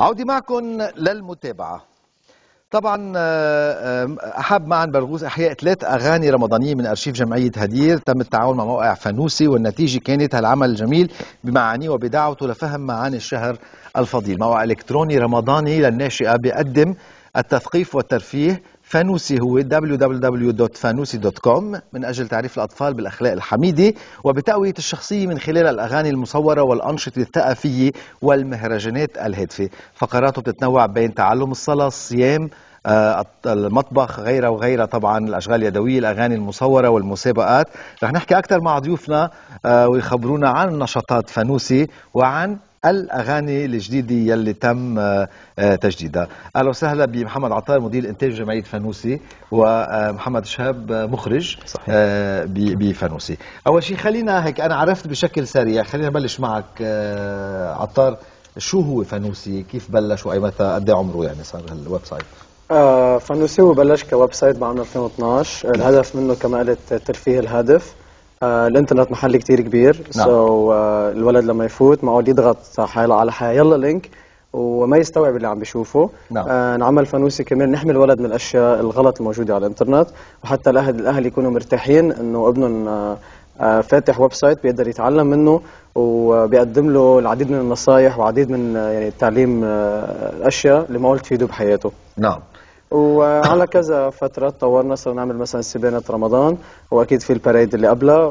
عودي معكم للمتابعة. طبعا أحب معا برغوث إحياء 3 أغاني رمضانية من أرشيف جمعية هدير. تم التعاون مع موقع فانوسي، والنتيجة كانت هالعمل الجميل بمعانيه وبدعوته لفهم معاني الشهر الفضيل. موقع إلكتروني رمضاني للناشئة بيقدم التثقيف والترفيه. فانوسي هو www.fanusi.com من أجل تعريف الأطفال بالأخلاق الحميدة وبتقوية الشخصية من خلال الأغاني المصورة والأنشطة الثقافية والمهرجانات الهادفة. فقراته بتتنوع بين تعلم الصلاة، الصيام، المطبخ، غيرها وغيرها. طبعا الأشغال اليدوية، الأغاني المصورة والمسابقات. رح نحكي أكثر مع ضيوفنا ويخبرونا عن نشاطات فانوسي وعن الأغاني الجديدة يلي تم تجديدها. أهلا وسهلا بمحمد عطار مدير إنتاج جمعية فانوسي، ومحمد شهاب مخرج بفانوسي. أول شيء خلينا هيك، أنا عرفت بشكل سريع، خلينا نبلش معك عطار. شو هو فانوسي؟ كيف بلش وأي متى؟ قد ايه عمره يعني صار الويب سايت؟ فانوسي هو بلش كويب سايت بعام 2012. الهدف منه كما قلت ترفيه الهادف. الانترنت محل كتير كبير. نعم. الولد لما يفوت معقول يضغط على يلا لينك وما يستوعب اللي عم بيشوفه. نعم. نعمل فانوسي كمان نحمي الولد من الاشياء الغلط الموجوده على الانترنت، وحتى الاهل يكونوا مرتاحين انه ابنهم فاتح ويب سايت بيقدر يتعلم منه، وبيقدم له العديد من النصائح وعديد من يعني تعليم الاشياء اللي معقول تفيده بحياته. نعم. وعلى كذا فترة تطورنا، صرنا نعمل مثلا سبانة رمضان، واكيد في الباريد اللي قبلها،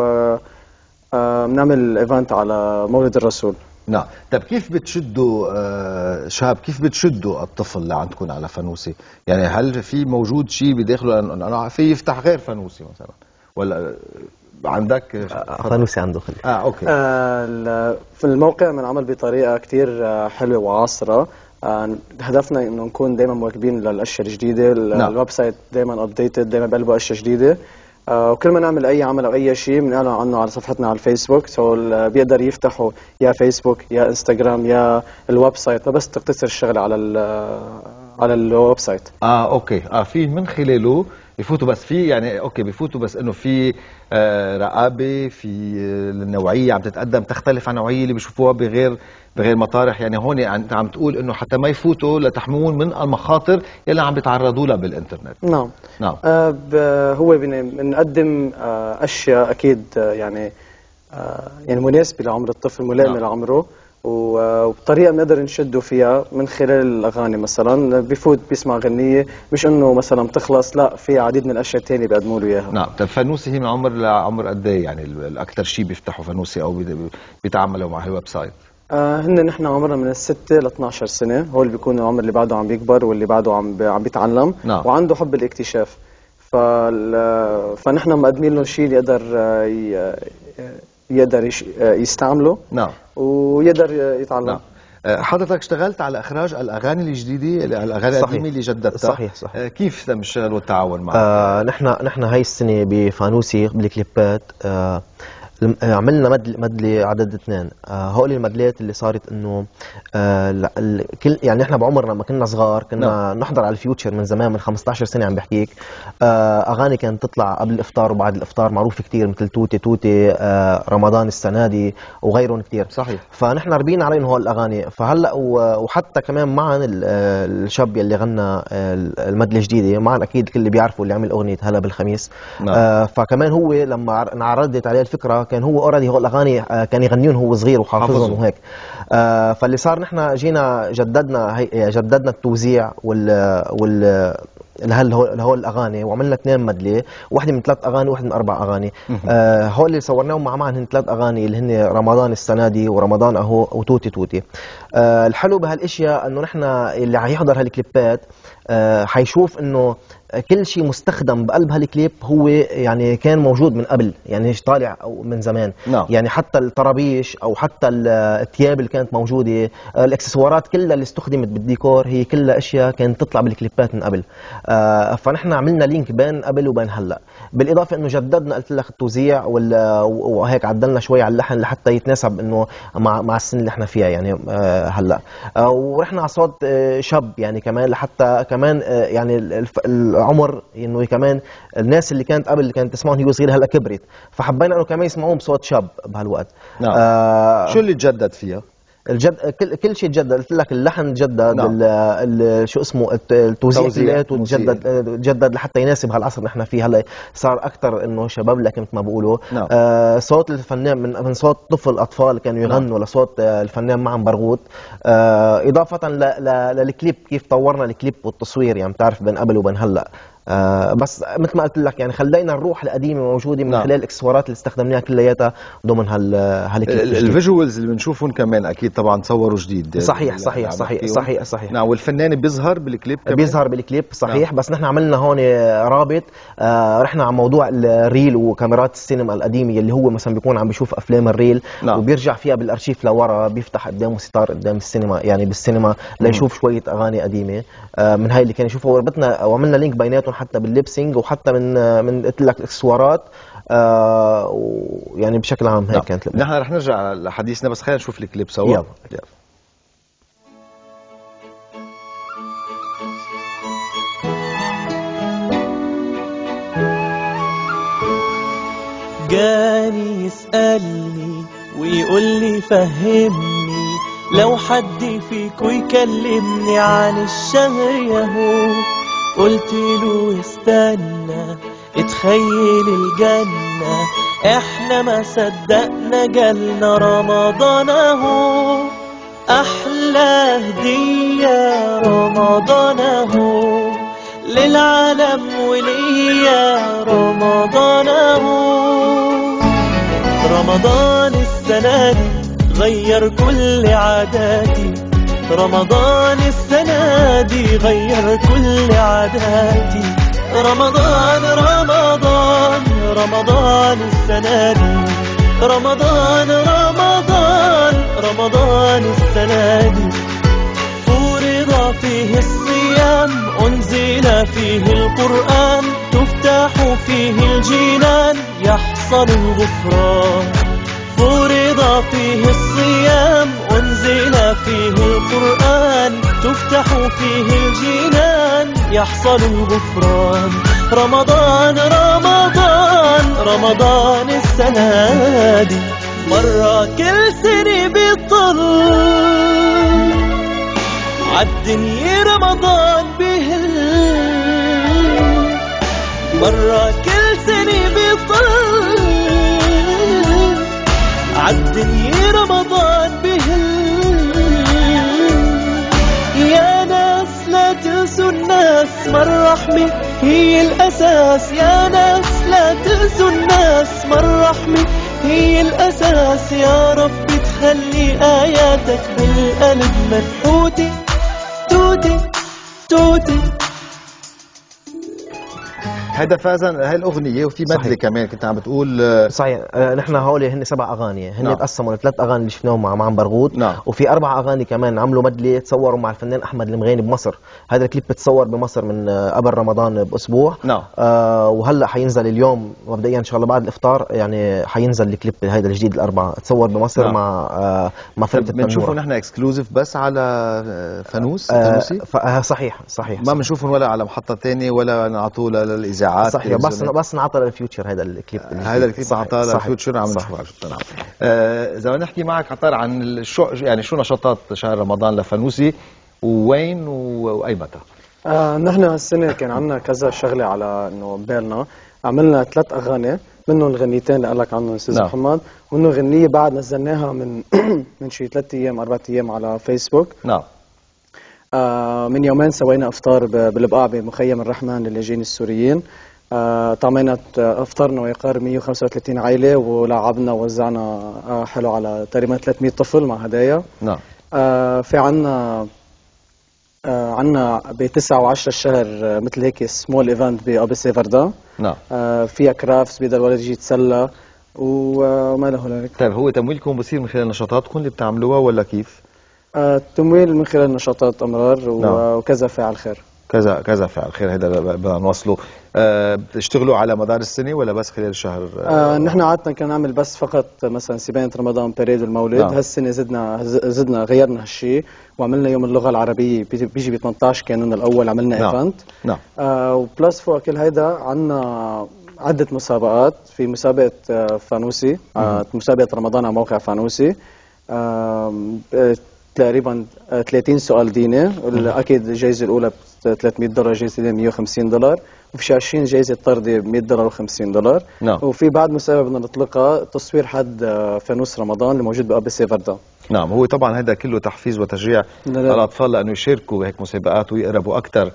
وبنعمل ايفنت على مولد الرسول. نعم. طيب كيف بتشدوا شاب، كيف بتشدوا الطفل اللي عندكم على فانوسي؟ يعني هل في موجود شيء بداخله انا في يفتح غير فانوسي مثلا، ولا عندك فانوسي عنده خلي؟ اوكي. في الموقع بنعمل بطريقة كتير حلوة وعاصرة. هدفنا انه نكون دائما مواكبين للاشياء الجديده. الويب سايت دائما ابديتد، دائما بقلبه اشياء جديده. وكل ما نعمل اي عمل او اي شيء بنعلن عنه على صفحتنا على الفيسبوك، بيقدر يفتحوا يا فيسبوك يا انستغرام يا الويب سايت، بس تقتصر الشغله على الويب سايت. اوكي. في من خلاله بفوتوا، بس في يعني اوكي بفوتوا، بس انه في رقابه، في النوعيه عم تتقدم تختلف عن النوعيه اللي بيشوفوها بغير مطارح. يعني هون انت عم تقول انه حتى ما يفوتوا لتحمون من المخاطر يلي عم بيتعرضوا لها بالانترنت. نعم. نعم. هو بنقدم اشياء اكيد يعني مناسبه لعمر الطفل، ملائمه لعمره، وبطريقه بنقدر نشده فيها من خلال الاغاني. مثلا بفوت بيسمع غنيه، مش انه مثلا بتخلص، لا، في عديد من الاشياء الثانيه بيقدموا له اياها. نعم. طيب فانوسي هي من عمر لعمر قد ايه يعني الاكثر شيء بيفتحوا فانوسي او بيتعاملوا مع الويب سايت؟ نحن عمرنا من 6 ل 12 سنه، هو اللي بيكون العمر اللي بعده عم بيكبر واللي بعده عم بيتعلم. نعم. وعنده حب الاكتشاف. فنحن مقدمين له شيء يقدر يستعمله. نعم. ويقدر يتعلم. نعم. حضرتك اشتغلت على اخراج الاغاني الجديده، الاغاني القديمه اللي جددتها. صحيح. كيف تم الشغل والتعاون معك؟ نحن هاي السنه بفانوسي بالكليبات عملنا مدلي عدد 2. هول المدلات اللي صارت انه كل يعني احنا بعمرنا لما كنا صغار كنا نحضر على الفيوتشر من زمان، من 15 سنه عم بحكيك. اغاني كانت تطلع قبل الافطار وبعد الافطار معروفه كثير، مثل توتي توتي، رمضان السنه دي وغيرهم كثير. صحيح. فنحن ربينا عليهم هول الاغاني. فهلا وحتى كمان معنا الشاب يلي غنى المدله الجديده معنا، اكيد الكل اللي بيعرفوا، اللي عمل اغنيه هلا بالخميس. فكمان هو لما انعرضت عليه الفكره كان هو اوريدي هول الاغاني كان يغنيهم هو صغير وحافظهم وهيك. فاللي صار نحن جينا جددنا التوزيع لهول الاغاني، وعملنا 2 مدلة، واحدة من 3 اغاني وواحدة من 4 اغاني. هول اللي صورناهم مع بعض هن 3 اغاني اللي هن رمضان السنة دي ورمضان اهو وتوتي توتي. الحلو بهالاشياء انه نحن اللي حيحضر هالكليبات حيشوف انه كل شيء مستخدم بقلب هالكليب هو يعني كان موجود من قبل، يعني طالع أو من زمان. نعم. يعني حتى الطرابيش او حتى الثياب اللي كانت موجوده، الاكسسوارات كلها اللي استخدمت بالديكور هي كلها اشياء كانت تطلع بالكليبات من قبل. فنحن عملنا لينك بين قبل وبين هلا، بالاضافه انه جددنا قلت لك التوزيع وهيك عدلنا شوي على اللحن لحتى يتناسب انه مع السن اللي احنا فيها يعني هلا. ورحنا على صوت شاب يعني كمان، لحتى كمان يعني العمر انه كمان الناس اللي كانت قبل اللي كانت تسمعهم هي صغيره هلا كبرت، فحبينا انه كمان يسمعوهم بصوت شاب بهالوقت. نعم. شو اللي تجدد فيها؟ كل شيء تجدد، قلت لك اللحن تجدد، شو اسمه التوزيع تجدد لحتى يناسب هالعصر اللي نحن فيه هلا. صار اكثر انه شباب لك مثل ما بقولوا. صوت الفنان من صوت اطفال كانوا يغنوا لصوت الفنان معن برغوث. اضافه للكليب، كيف طورنا الكليب والتصوير، يعني بتعرف بين قبل وبين هلا. بس مثل ما قلت لك يعني خلينا الروح القديمه موجوده من خلال الاكسسوارات اللي استخدمناها كلياتها ضمن هالكليب. الفيجوالز اللي بنشوفهم كمان اكيد طبعا تصوروا جديد. صحيح صحيح صحيح صحيح صحيح. نعم، والفنان بيظهر بالكليب كمان. بيظهر بالكليب صحيح. بس نحن عملنا هون رابط، رحنا على موضوع الريل وكاميرات السينما القديمه اللي هو مثلا بيكون عم بيشوف افلام الريل وبيرجع فيها بالارشيف لورا، بيفتح قدامه ستار قدام السينما يعني بالسينما ليشوف شويه اغاني قديمه من هاي اللي كان يشوفها. وربطنا وعملنا لينك بيناتهم حتى بالليبسينج وحتى من قلت لك اكسسوارات. يعني بشكل عام هيك كانت. نحن رح نرجع لحديثنا بس خلينا نشوف الكليب سوا. يلا. جاني يسألني ويقول لي فهمني، لو حد فيكو يكلمني عن الشهر ياهو. قلت له استنى اتخيل الجنة، احنا ما صدقنا جالنا رمضان اهو. احلى هدية رمضان اهو للعالم وليا رمضان اهو. رمضان السنة دي غير كل عاداتي، رمضان السنة دي غير كل عاداتي. رمضان رمضان رمضان السنة دي، رمضان رمضان رمضان السنة دي. فرض فيه الصيام، أنزل فيه القرآن، تفتح فيه الجنان، يحصل الغفران. فرض فيه الصيام، أنزل فيه القرآن، تفتح فيه الجنان، يحصل الغفران. رمضان رمضان رمضان السنة دي، مرة كل سنة بيطل عالدنيا رمضان بهل، مرة كل سنة بيطل عالدنيا رمضان بهل. يا ناس لا تنسوا الناس، ما الرحمة هي الأساس. يا ناس لا تنسوا الناس، ما الرحمة هي الأساس. يا رب تخلي آياتك بالقلب منحوتة، توتي توتي. هذا فازن هاي الأغنية وفي مدلة كمان كنت عم بتقول. صحيح. نحن هول هن 7 أغاني، هن تقسموا ل3 أغاني اللي شفناهم مع معن برغوث. وفي 4 أغاني كمان عملوا مدلة تصوروا مع الفنان أحمد المغيني بمصر. هذا الكليب بتصور بمصر من قبل رمضان بأسبوع. وهلا حينزل اليوم مبدئيا إن شاء الله بعد الإفطار، يعني حينزل الكليب هذا الجديد ال4 تصور بمصر مع فرقة التنوير. بنشوفه نحن اكسكلوزيف بس على فانوسي. صحيح صحيح. ما بنشوفهم ولا على محطة ثانية ولا نعطوه للإذاعة. صحيح. بس نعطى للفيوتشر هذا الكليب. هذا الكليب نعطاه للفيوتشر عم نشوفه. إذا بدنا نحكي معك عطار عن شو نشاطات شهر رمضان لفانوسي ووين وأي متى؟ نحن هالسنة كان عندنا كذا شغلة على إنه بالنا. عملنا 3 أغاني، منهم الغنيتين اللي قال لك عنهم أستاذ محمد، ومنهم غنية بعد نزلناها من شي 3 أيام 4 أيام على فيسبوك. من يومين سوينا افطار بالبقاع بمخيم الرحمن للاجئين السوريين. طعمينا افطرنا ويقارب 135 عائله، ولعبنا ووزعنا حلو على تقريبا 300 طفل مع هدايا. في عنا ب9 و10 الشهر مثل هيك سمول ايفنت بابي سيفردا. فيها كرافتس بيقدر الولد يجي يتسلى وما له هنالك. طيب هو تمويلكم بصير من خلال نشاطاتكم اللي بتعملوها ولا كيف؟ التمويل من خلال نشاطات أمرار وكذا فاعل خير. كذا فعل خير. هذا بدنا نوصله. بتشتغلوا على مدار السنة ولا بس خلال الشهر؟ نحن عادة كنا نعمل بس فقط مثلا سباينة رمضان باريد المولد. هالسنة زدنا غيرنا هالشيء وعملنا يوم اللغة العربية بيجي ب 18 كان الأول عملنا ايفنت. وبلس فوق كل هيدا عنا عدة مسابقات. في مسابقة فانوسي، مسابقة رمضان على موقع فانوسي. تقريبا 30 سؤال ديني. اكيد الجائزه الاولى ب $300، جائزه ثانيه $150، وفي شي 20 جائزه طردي $100 و$50. نعم. وفي بعد مسابقه بدنا نطلقها، تصوير حد فانوس رمضان اللي موجود بقبة سيفردان. نعم، هو طبعا هذا كله تحفيز وتشجيع الاطفال لانه يشاركوا بهيك مسابقات ويقربوا اكثر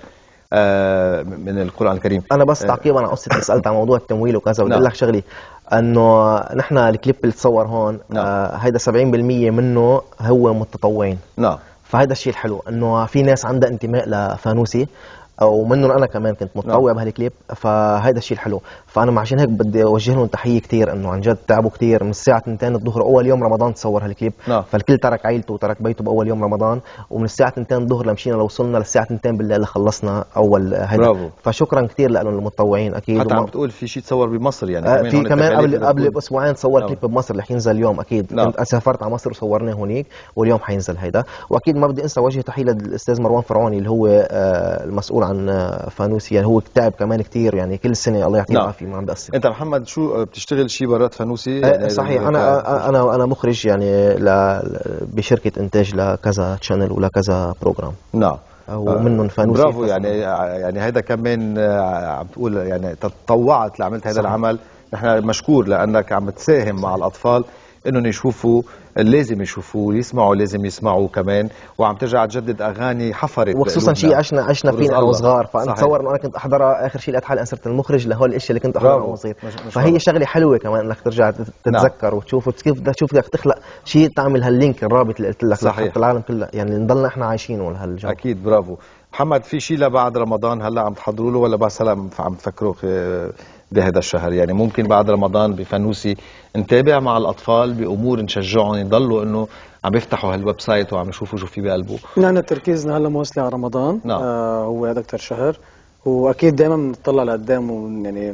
من القرآن الكريم. انا بس تعقيبا على قصه اللي سالت عن موضوع التمويل وكذا، بدي اقول لك شغلي، انه نحن الكليب اللي تصور هون هيدا 70% منه هو متطوعين. نعم. فهذا الشيء الحلو، انه في ناس عندها انتماء لفانوسي، ومنهم انا كمان كنت متطوع بهالكليب، فهذا الشيء الحلو. فانا عشان هيك بدي اوجه لهم تحيه كثير، انه عن جد تعبوا كثير من الساعه 2 الظهر اول يوم رمضان تصور هالكليب. فالكل ترك عائلته وترك بيته باول يوم رمضان، ومن الساعه 2 الظهر لمشينا لوصلنا للساعه 2 بالليل لخلصنا اول هيدا. برافو. فشكرا كثير لهم المتطوعين اكيد. حتى عم بتقول في شيء تصور بمصر يعني في كمان قبل باسبوعين تصور كليب بمصر اللي حينزل اليوم اكيد. كنت سافرت على مصر وصورناه هونيك، واليوم حينزل هيدا. واكيد ما بدي انسى وجه تحيه للاستاذ مروان فرعوني اللي هو المسؤول عن فانوسي، يعني هو تعب كمان كثير، يعني كل سنه الله يعطيه العافيه ما عم بقصر. انت محمد شو بتشتغل شيء برات فانوسي؟ يعني صحيح، انا مخرج يعني بشركه انتاج لكذا تشانل ولكذا بروجرام. نعم. ومنهم فانوسي. برافو. يعني هيدا كمان عم تقول يعني تطوعت لعملت هذا العمل. نحن مشكور لانك عم تساهم مع الاطفال انهم يشوفوا، لازم يشوفوا، يسمعوا، لازم يسمعوا كمان، وعم ترجع تجدد اغاني حفرت، وخصوصا شيء عشنا فيه نحن وصغار. فانا بتصور انه انا كنت احضرها اخر شيء لقيت حالي صرت المخرج لهول الاشياء اللي كنت احضرها وانا صغير. فهي شغله حلوه كمان انك ترجع تتذكر وتشوف كيف بدك تشوف بدك تخلق شيء تعمل هاللينك الرابط اللي قلت لك. صحيح. العالم كله يعني نضلنا احنا عايشينه لهالجو. اكيد. برافو محمد. في شيء لبعد رمضان هلا عم تحضروا له ولا بس هلا عم تفكروا بهذا الشهر؟ يعني ممكن بعد رمضان بفانوسي نتابع مع الاطفال بامور نشجعهم يضلوا انه عم يفتحوا هالويب سايت وعم يشوفوا شو في بقلبه. نحن تركيزنا هلا موصلي على رمضان. نعم. هو هذا اكثر شهر، واكيد دائما بنطلع لقدام، يعني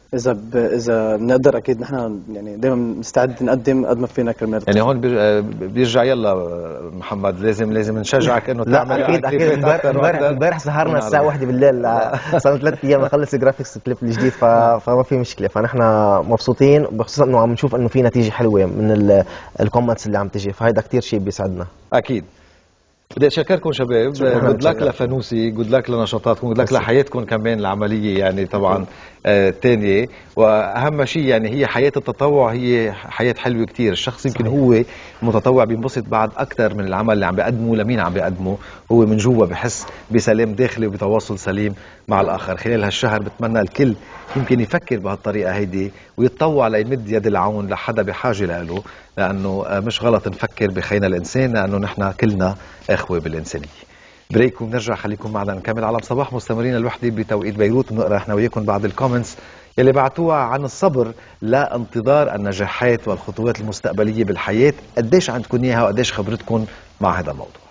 اذا بنقدر اكيد نحن يعني دائما مستعد نقدم قد ما فينا كرمال. يعني هون بيرجع يلا محمد لازم نشجعك انه تعمل. اكيد امبارح سهرنا الساعه 1 بالليل صار 3 ايام نخلص جرافيكس الكليب الجديد. فما في مشكله. فنحن مبسوطين، بخصوصا انه عم نشوف انه في نتيجه حلوه من الكومنتس اللي عم تجي، فهيدا كثير شيء بيسعدنا. اكيد. بدي اشكركم شباب. جود لك لفانوسي، جود لك لنشاطاتكم، جود لك لحياتكم كمان العمليه يعني طبعا الثانيه. واهم شيء يعني هي حياه التطوع، هي حياه حلوه كثير. الشخص يمكن هو متطوع بينبسط بعد اكثر من العمل اللي عم بيقدمه لمين عم بيقدمه، هو من جوا بحس بسلام داخلي وبتواصل سليم مع الاخر. خلال هالشهر بتمنى الكل يمكن يفكر بهالطريقه هيدي ويتطوع ليمد يد العون لحدا بحاجه له، لانه مش غلط نفكر بخينا الانسان، لانه نحن كلنا اخوه بالانسانيه. بريك وبنرجع. خليكم معنا نكمل عالم صباح مستمرين الوحده بتوقيت بيروت، ونقرا احنا وياكم بعض الكومنتس يلي بعتوها عن الصبر لانتظار النجاحات والخطوات المستقبليه بالحياه. قديش عندكم اياها وقديش خبرتكم مع هذا الموضوع؟